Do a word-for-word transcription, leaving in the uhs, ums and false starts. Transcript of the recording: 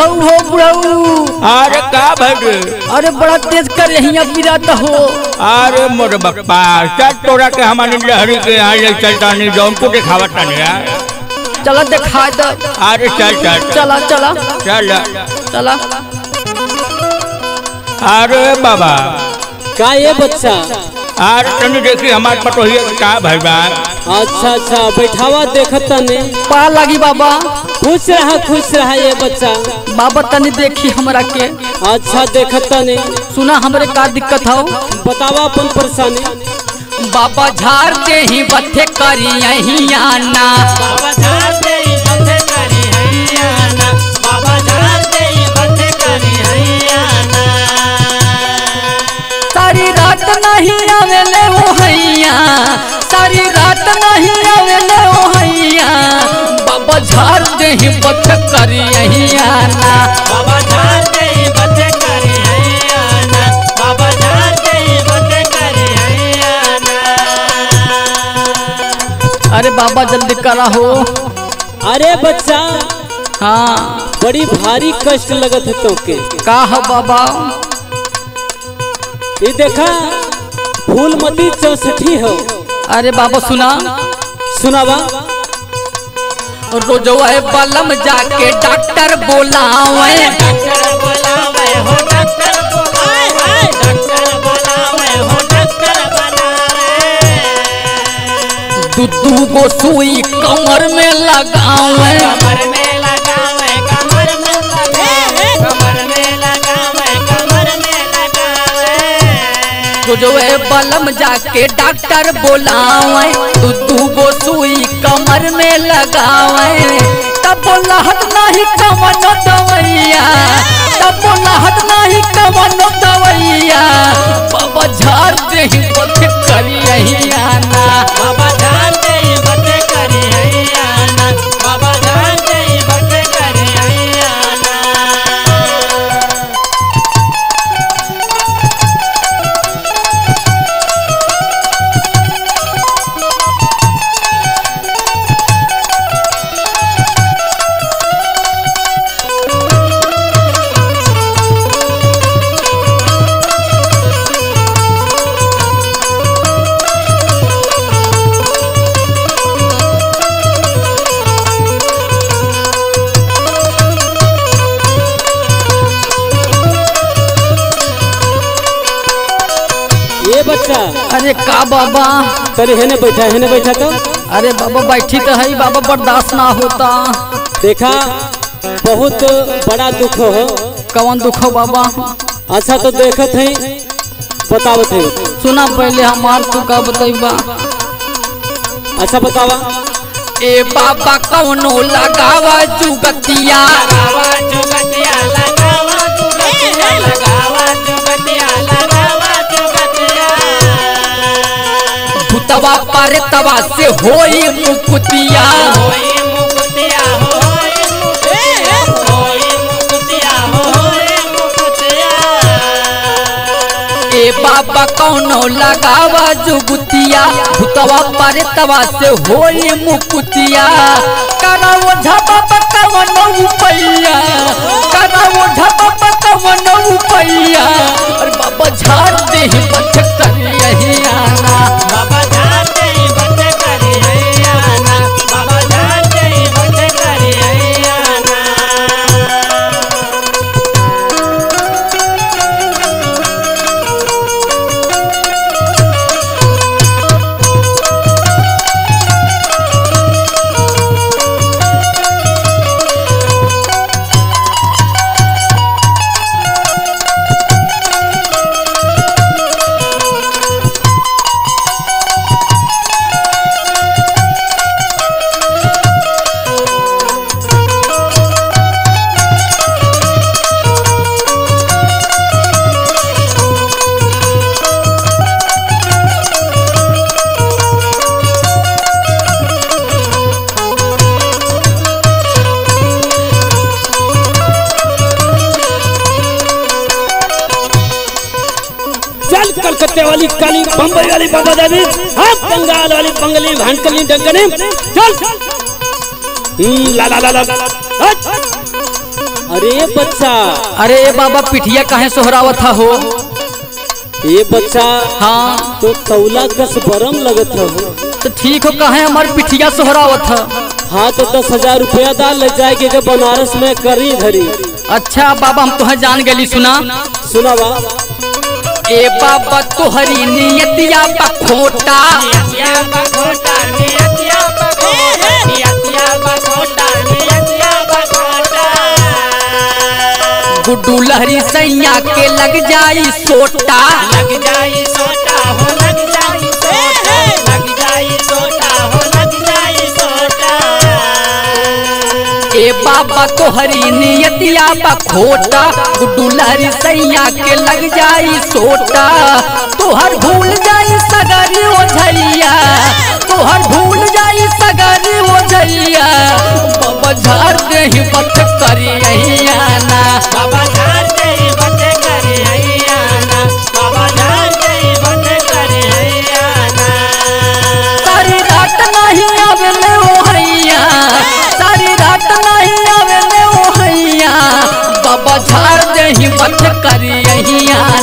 बुढ़ऊ हो बुढ़ऊ। अरे का भर? अरे बड़ा तेज कर यहाँ गिराता हो। अरे मोर बप्पा चल तोरा के हमारे लहरी के यहाँ ले चलता नहीं जो हमको दिखावता नहीं यार। चला दिखा दो। अरे चल चल चला चला चल चला। अरे बाबा का ये बच्चा? अरे तनी देखी हमारे पटोहिया का भाई बा। अच्छा अच्छा बैठावा देखता ने पा लगी बाबा। खुश रहा खुश रहा ये बच्चा। बाबा तनी देखी हमरा के। अच्छा देखता ने। सुना हमरे का दिक्कत हो? बतावा अपन परेशानी। बाबा झाड़ दे ही बथे करी यही आना। बाबा झाड़ दे ही बथे करी यही आना। बाबा झाड़ दे ही बथे करी यही आना। सारी रात नहीं आवेले ओ हैया। सारी रात नहीं आवेले ओ हैया। बाबा झाड़ दे ही बथे करी यही आना। बाबा झाड़ दे ही बथे करी यही आना। बाबा झाड़ दे ही बथे करी यही आना। अरे बाबा जल्दी करा हो। अरे बच्चा हाँ बड़ी भारी कष्ट लगत है तो के। का हो बाबा? ये देखा फूलमती चौसठी हो। अरे बाबा सुना सुनावा। रोजवा बलम जाके डॉक्टर बोलावे। डॉक्टर बुलावे हो डॉक्टर बुलावे। डॉक्टर बुलावे हो डॉक्टर बुलावे। दूधू को सुई कमर में लगावे। कमर में लगावे कमर में लगावे। कमर में लगावे कमर में लगावे। रोजवा बलम जाके डॉक्टर बोलावे। दूधू को सुई कमर में लगावे। तब बोलहत नहीं कवनो दवैया। तब बोलहत नहीं कवनो दवैया। बाबा झाड़ दे ही बथे करी यही आना। बाबा झाड़ दे ही बथे करी यही आना। बाबा झाड़ दे ही बथे करी यही आना। ये बच्चा अरे का बाबा? तने हेने बैठा हेने बैठा तो। अरे बाबा बैठी तो है बाबा बर्दाश्त ना होता। देखा बहुत बड़ा दुख हो। कौन दुख हो बाबा? अच्छा तो देखत है बतावत है। सुना पहले हमार तू का बतैबा। अच्छा बतावा। ए बाबा कौनो लगावा जुगतिया। लगावा जुगतिया लगावा जुगतिया। लगावा जुगतिया लगावा जुगतिया। भूतवा पर तवा से होई मुकुतिया। होई मुकुतिया होई मुकुतिया। होई मुकुतिया होई मुकुतिया। ए बाबा कौनो लगावा जुगतिया। भूतवा पर तवा से होई मुकुतिया। करावो झपा कवनो उपैया। करावो झपा कवनो उपैया। अरे बाबा झाड़ दे ही बथे करी यही आना। बाबा झाड़ दे ही बथे करी यही आना। बाबा झाड़ दे ही बथे करी यही आना। कलकत्ते वाली काली, बम्बई वाली बाबा देवी, हाँ बंगाल वाली बंगली भांडकली डंकनी, चल ला ला ला ला अरे बच्चा, अरे बाबा पिठिया काहे सोहरावत हो? ये बच्चा हाँ तो तौला कस बरम लगत हो। तो ठीक हो, काहे हमार पिठिया सोहरावत है? हाँ तो दस हजार रुपया दाल ले जाएगी के बनारस में करी धरी। अच्छा बाबा हम तुहे जान गली। सुना सुना बा। ए बाबा तोहरी नियतिया बा खोटा, नियतिया बा खोटा, नियतिया बा खोटा, नियतिया बा खोटा, नियतिया बा खोटा। गुड्डू लहरी सैया के लग जाई सोटा, लग जाई सोटा हो, लग जाई सोटा, लग जाई सोटा हो, लग जाई सोटा। ए बाबा तोहरी नियतिया बा खोटा, गुड्डू लहरी सैया के लग जाई सोटा। तोहर भूल जाई सगरी ओझैया, तोहर भूल जाई सगरी ओझैया। बाबा झाड़ दे ही बच करिया ना, बाबा झाड़ दे ही बच करिया ना, बाबा झाड़ दे ही बच करिया ना। सारी रात नहीं आवेले ओ हैया, सारी रात नहीं आवेले ओ हैया। बाबा झाड़ दे ही बच करिया